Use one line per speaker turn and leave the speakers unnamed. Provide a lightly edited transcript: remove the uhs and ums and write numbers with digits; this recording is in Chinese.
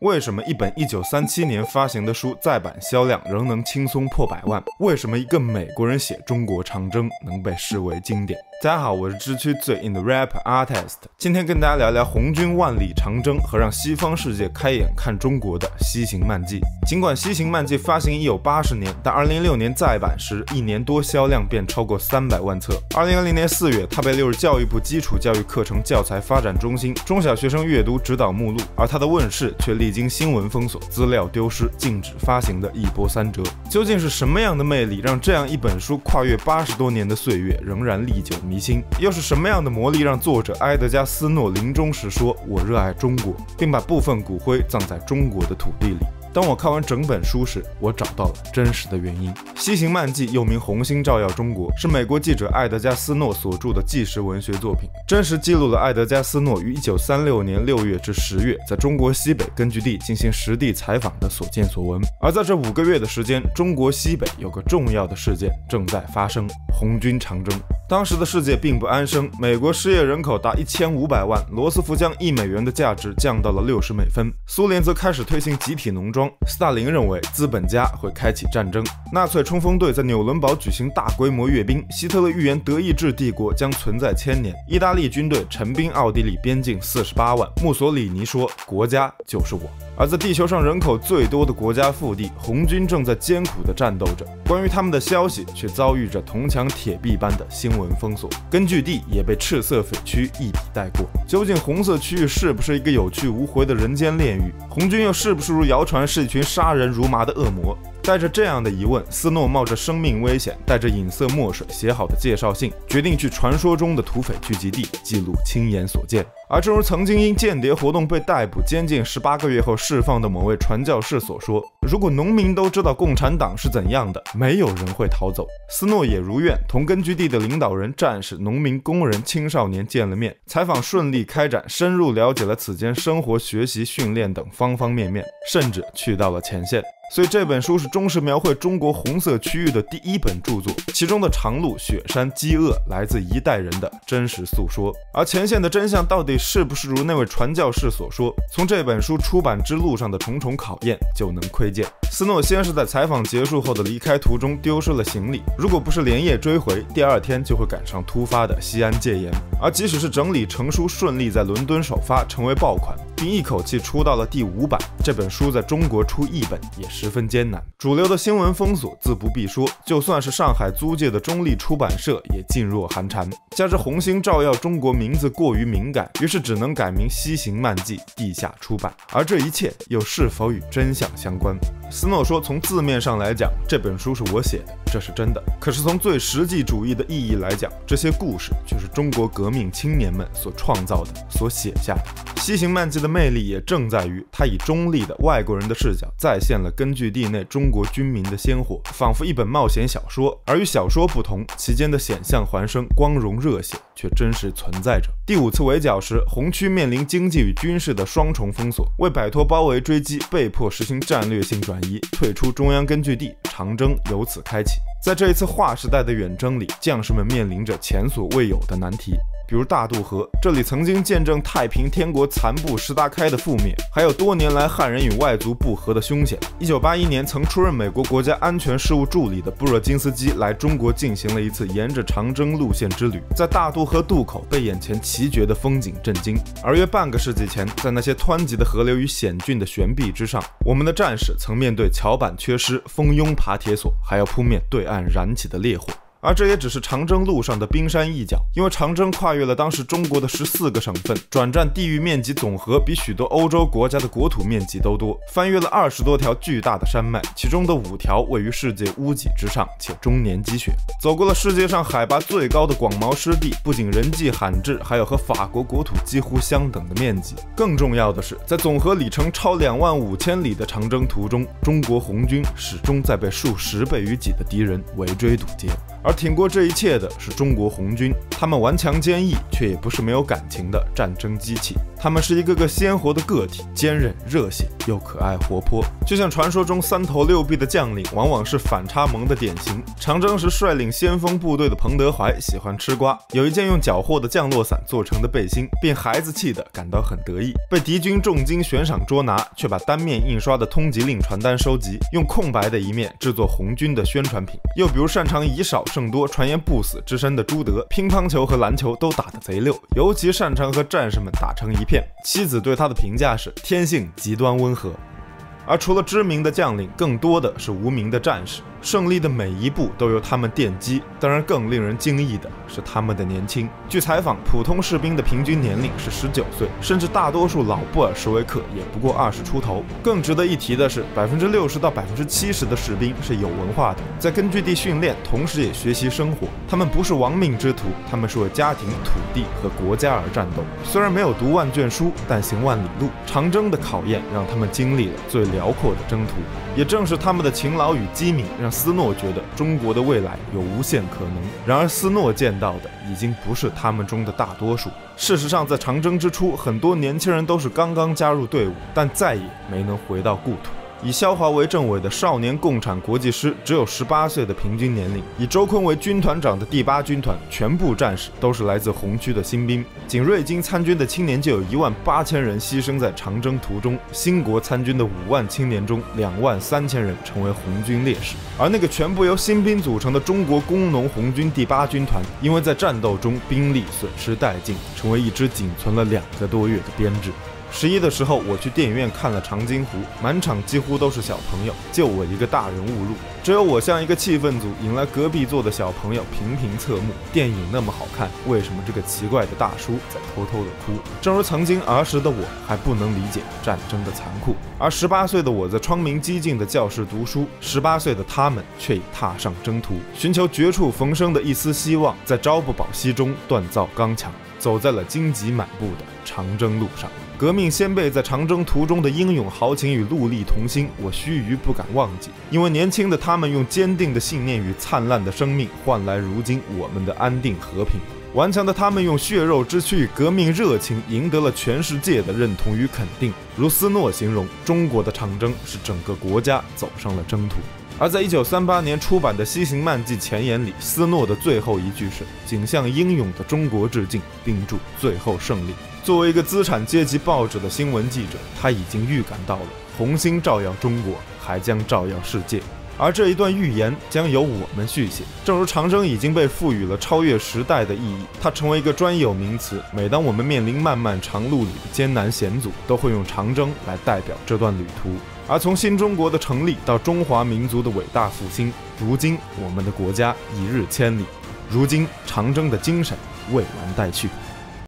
为什么一本1937年发行的书再版销量仍能轻松破100万？为什么一个美国人写中国长征能被视为经典？大家好，我是知区最硬的 rap artist， 今天跟大家聊聊红军万里长征和让西方世界开眼看中国的西行漫记。尽管西行漫记发行已有80年，但2006年再版时1年多销量便超过300万册。2020年4月，它被列入教育部基础教育课程教材发展中心中小学生阅读指导目录，而它的问世却历经新闻封锁、资料丢失、禁止发行的一波三折。究竟是什么样的魅力让这样一本书跨越80多年的岁月仍然历久弥新？又是什么样的魔力让作者埃德加·斯诺临终时说“我热爱中国”，并把部分骨灰葬在中国的土地里？当我看完整本书时，我找到了真实的原因。西行漫记又名《红星照耀中国》，是美国记者埃德加·斯诺所著的纪实文学作品，真实记录了埃德加·斯诺于1936年6月至10月在中国西北根据地进行实地采访的所见所闻。而在这5个月的时间，中国西北有个重要的事件正在发生——红军长征。当时的世界并不安生，美国失业人口达1500万，罗斯福将1美元的价值降到了60美分，苏联则开始推行集体农庄。斯大林认为资本家会开启战争，纳粹冲锋队在纽伦堡举行大规模阅兵，希特勒预言德意志帝国将存在1000年，意大利军队陈兵奥地利边境48万，墨索里尼说国家就是我。而在地球上人口最多的国家腹地，红军正在艰苦地战斗着，关于他们的消息却遭遇着铜墙铁壁般的新闻封锁，根据地也被赤色匪区一笔带过。究竟红色区域是不是一个有去无回的人间炼狱？红军又是不是如谣传是一群杀人如麻的恶魔？带着这样的疑问，斯诺冒着生命危险，带着隐色墨水写好的介绍信，决定去传说中的土匪聚集地记录亲眼所见。而正如曾经因间谍活动被逮捕监禁18个月后释放的某位传教士所说，如果农民都知道共产党是怎样的，没有人会逃走。斯诺也如愿同根据地的领导人、战士、农民、工人、青少年见了面，采访顺利开展，深入了解了此间生活、学习、训练等方方面面，甚至去到了前线。所以这本书是忠实描绘中国红色区域的第一本著作，其中的长路、雪山、饥饿来自一代人的真实诉说。而前线的真相到底是不是如那位传教士所说，从这本书出版之路上的重重考验就能窥见。斯诺先是在采访结束后的离开途中丢失了行李，如果不是连夜追回，第2天就会赶上突发的西安戒严。而即使是整理成书顺利在伦敦首发成为爆款，并一口气出到了第5版，这本书在中国出译本也十分艰难。主流的新闻封锁自不必说，就算是上海租界的中立出版社也噤若寒蝉。加之红星照耀中国名字过于敏感，于是只能改名西行漫记地下出版。而这一切又是否与真相相关？斯诺说，从字面上来讲，这本书是我写的，这是真的。可是从最实际主义的意义来讲，这些故事却是中国革命青年们所创造的、所写下的。西行漫记的魅力也正在于它以中立的外国人的视角再现了根据地内中国军民的鲜活，仿佛一本冒险小说。而与小说不同，其间的险象环生、光荣热血却真实存在着。第5次围剿时，红区面临经济与军事的双重封锁，为摆脱包围追击，被迫实行战略性转移，退出中央根据地，长征由此开启。在这一次划时代的远征里，将士们面临着前所未有的难题，比如大渡河，这里曾经见证太平天国残部石达开的覆灭，还有多年来汉人与外族不和的凶险。1981年曾出任美国国家安全事务助理的布热津斯基来中国进行了一次沿着长征路线之旅，在大渡河渡口被眼前奇绝的风景震惊。而约半个世纪前，在那些湍急的河流与险峻的悬壁之上，我们的战士曾面对桥板缺失、蜂拥爬铁索，还要扑灭对岸燃起的烈火。而这也只是长征路上的冰山一角，因为长征跨越了当时中国的14个省份，转战地域面积总和比许多欧洲国家的国土面积都多，翻越了20多条巨大的山脉，其中的5条位于世界屋脊之上，且终年积雪，走过了世界上海拔最高的广袤湿地，不仅人迹罕至，还有和法国国土几乎相等的面积。更重要的是，在总和里程超25000里的长征途中，中国红军始终在被数10倍于己的敌人围追堵截。 而挺过这一切的是中国红军，他们顽强坚毅，却也不是没有感情的战争机器。他们是一个个鲜活的个体，坚韧、热血又可爱活泼。就像传说中三头六臂的将领，往往是反差萌的典型。长征时率领先锋部队的彭德怀喜欢吃瓜，有一件用缴获的降落伞做成的背心，便孩子气的感到很得意。被敌军重金悬赏捉拿，却把单面印刷的通缉令传单收集，用空白的一面制作红军的宣传品。又比如擅长以少胜多、传言不死之身的朱德，乒乓球和篮球都打得贼溜，尤其擅长和战士们打成一片。妻子对他的评价是天性极端温和。而除了知名的将领，更多的是无名的战士，胜利的每一步都由他们奠基。当然，更令人惊异的是他们的年轻。据采访，普通士兵的平均年龄是19岁，甚至大多数老布尔什维克也不过20出头。更值得一提的是，60%到70%的士兵是有文化的，在根据地训练，同时也学习生活。他们不是亡命之徒，他们是为家庭、土地和国家而战斗。虽然没有读万卷书，但行万里路。长征的考验让他们经历了最辽阔的征途，也正是他们的勤劳与机敏，让斯诺觉得中国的未来有无限可能。然而斯诺见到的已经不是他们中的大多数。事实上，在长征之初，很多年轻人都是刚刚加入队伍，但再也没能回到故土。以萧华为政委的少年共产国际师只有18岁的平均年龄，以周坤为军团长的第8军团全部战士都是来自红区的新兵。仅瑞金参军的青年就有18000人牺牲在长征途中，新国参军的5万青年中23000人成为红军烈士。而那个全部由新兵组成的中国工农红军第8军团，因为在战斗中兵力损失殆尽，成为一支仅存了2个多月的编制。11的时候，我去电影院看了《长津湖》，满场几乎都是小朋友，就我一个大人误入，只有我像一个气氛组，引来隔壁座的小朋友频频侧目。电影那么好看，为什么这个奇怪的大叔在偷偷的哭？正如曾经儿时的我还不能理解战争的残酷，而18岁的我在窗明几净的教室读书，18岁的他们却已踏上征途，寻求绝处逢生的一丝希望，在朝不保夕中锻造刚强，走在了荆棘满布的长征路上。革命先辈在长征途中的英勇豪情与戮力同心，我须臾不敢忘记。因为年轻的他们用坚定的信念与灿烂的生命，换来如今我们的安定和平。顽强的他们用血肉之躯与革命热情，赢得了全世界的认同与肯定。如斯诺形容，中国的长征是整个国家走上了征途。而在1938年出版的《西行漫记》前言里，斯诺的最后一句是“仅向英勇的中国致敬，并祝最后胜利”。作为一个资产阶级报纸的新闻记者，他已经预感到了红星照耀中国，还将照耀世界。而这一段预言将由我们续写。正如长征已经被赋予了超越时代的意义，它成为一个专有名词。每当我们面临漫漫长路里的艰难险阻，都会用长征来代表这段旅途。而从新中国的成立到中华民族的伟大复兴，如今我们的国家一日千里，如今长征的精神未完待续。